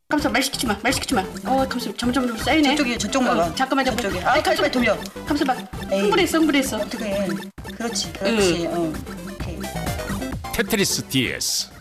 감사 말 시키지 마. 말 시키지 마. 감사 점점 쌓이네. 저쪽 봐봐. 잠깐만. 저쪽에. 감사 빨리 돌려. 감사 봐. 흥분했어. 어떻게 해? 그렇지. 오케이. 테트리스 DS